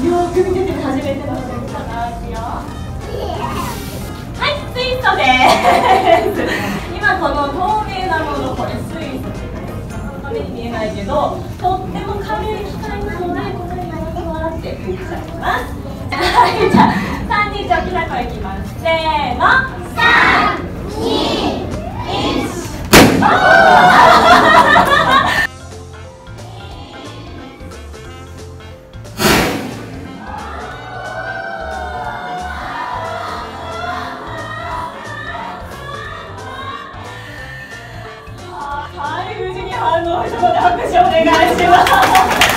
よく見てて、初めての人かな。いくよ。はい、水素です。今この透明なもの、これ水素です。なかなか目に見えないけど、とっても軽い機械なので、このようにわーって浮いちゃいます。はい、じゃあ3人じゃあきなこいきます。せーの、3、2、1。はい、無事に反応したので拍手お願いします。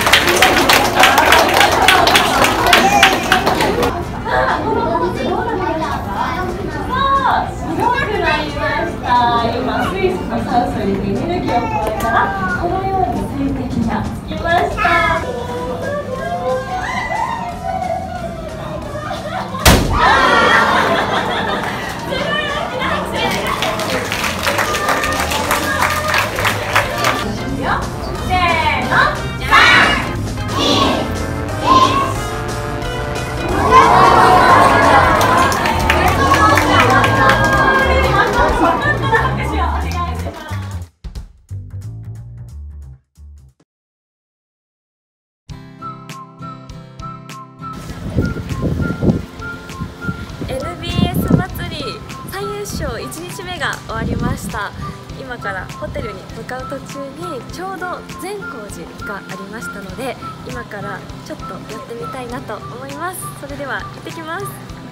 このポーズどうなりましたか？白くなりました。今水素と酸素にエネルギーを加えたらこのように水滴がつきました。 Nbs 祭りサイエンスショー1日目が終わりました。今からホテルに向かう途中にちょうど善光寺がありましたので、今からちょっとやってみたいなと思います。それでは行ってきます。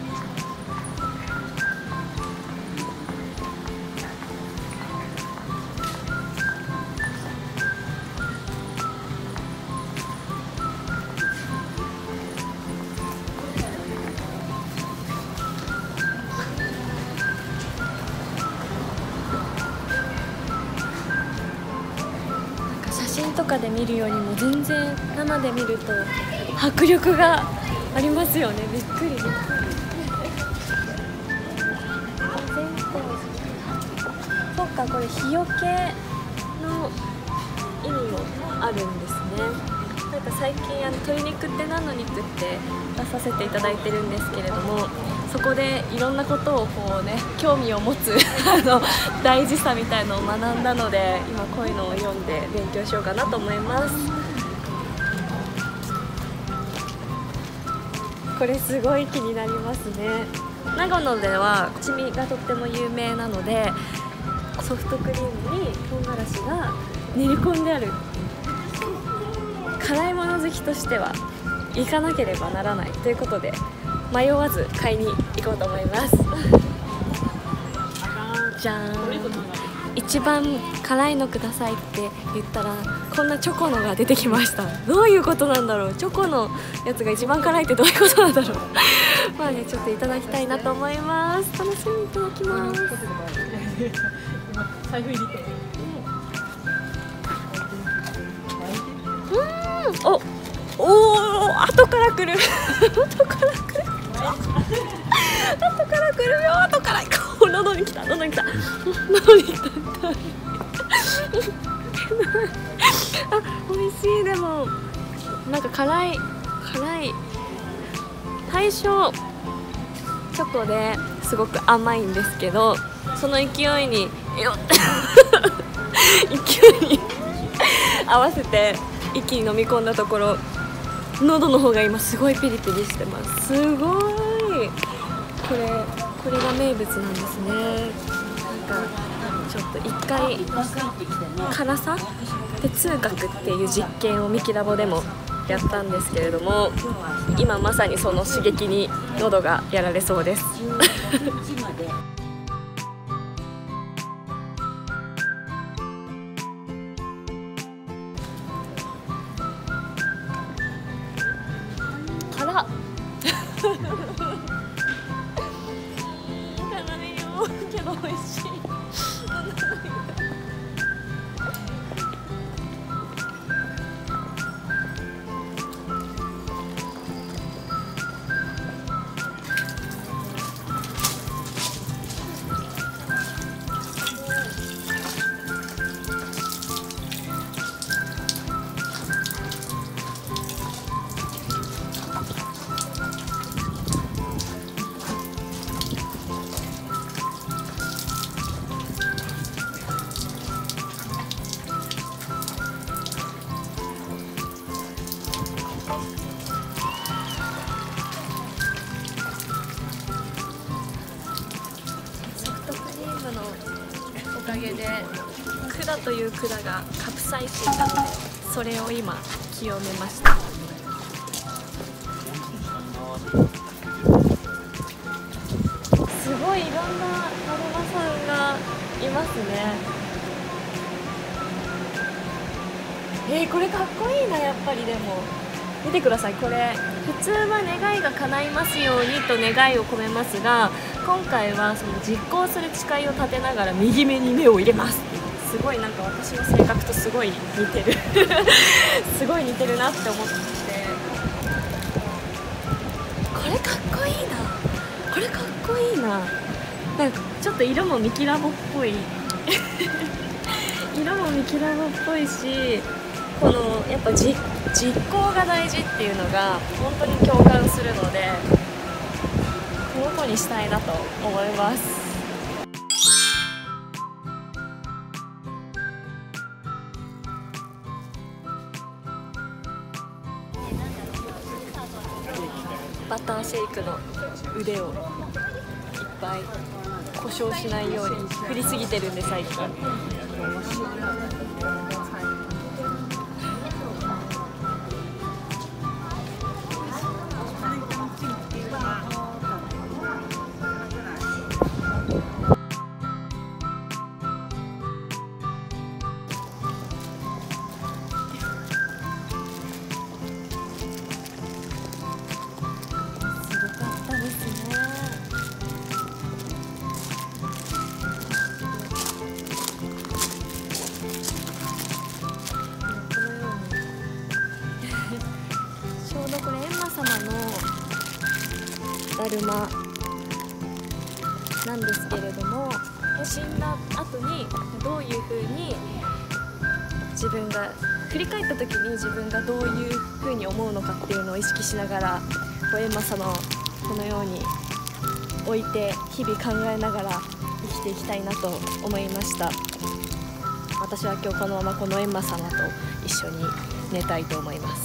写真とかで見るよりも全然生で見ると迫力がありますよね。びっくりびっくり。そっか、これ日よけの意味もあるんですね。なんか最近鶏肉って何の肉って出させていただいてるんですけれども、そこでいろんなことをこうね、興味を持つ大事さみたいのを学んだので、今こういうのを読んで勉強しようかなと思います。これすごい気になりますね。長野では七味がとっても有名なので、ソフトクリームに唐辛子が練り込んである。辛いもの好きとしては行かなければならないということで、迷わず買いに行こうと思います。じゃーん。一番辛いのくださいって言ったら、こんなチョコのが出てきました。どういうことなんだろう。チョコのやつが一番辛いってどういうことなんだろう。まあね、ちょっといただきたいなと思います。楽しみにいただきます。財布入れて。おお、後から来る。後から来る。後から来るよ。後から。喉に来た。喉に来た。喉に来た。あ、美味しい。でもなんか辛い最初チョコですごく甘いんですけど、その勢いに勢いに合わせて一気に飲み込んだところ、喉の方が今すごいピリピリしてます。すごい。これが名物なんですね。なんかちょっと一回辛さ哲学っていう実験をミキラボでもやったんですけれども、今まさにその刺激に喉がやられそうです。辛っ。鼻に思うけど美味しい。 かげで管という管がカプサイシンなので、それを今清めました。すごいいろんなだるまさんがいますね。これかっこいいな。やっぱりでも見てください。これ普通は願いが叶いますようにと願いを込めますが、今回はその実行する誓いを立てながら右目に目を入れます。すごいなんか私の性格とすごい似てるすごい似てるなって思って、これかっこいいな。これかっこいいな。なんかちょっと色もミキラボっぽい色もミキラボっぽいし、このやっぱ実行が大事っていうのが本当に共感するので、この子にしたいなと思います。バターシェイクの腕をいっぱい故障しないように振りすぎてるんで最近。これ閻魔様のだるまなんですけれども、死んだ後にどういう風に自分が振り返った時に自分がどういう風に思うのかっていうのを意識しながら、閻魔様をこのように置いて日々考えながら生きていきたいなと思いました。私は今日このままこの閻魔様と一緒に寝たいと思います。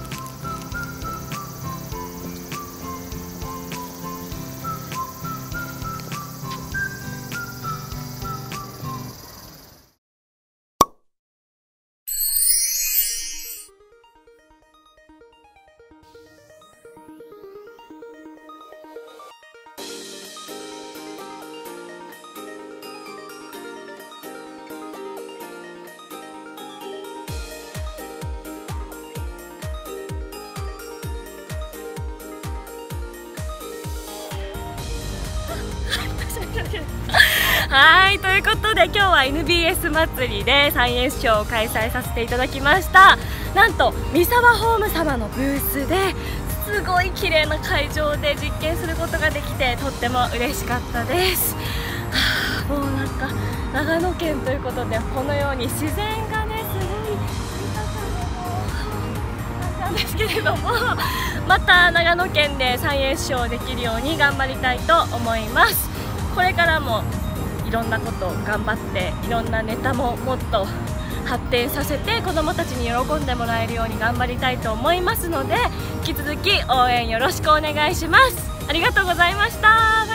はい、ということで今日は Nbs 祭りでサイエンスショーを開催させていただきました。なんと三沢ホーム様のブースですごい綺麗な会場で実験することができてとっても嬉しかったです。もうなんか長野県ということでこのように自然がねすごい豊かなんですけれども、また長野県でサイエンスショーできるように頑張りたいと思います。これからもいろんなことを頑張っていろんなネタももっと発展させて子どもたちに喜んでもらえるように頑張りたいと思いますので、引き続き応援よろしくお願いします。ありがとうございました。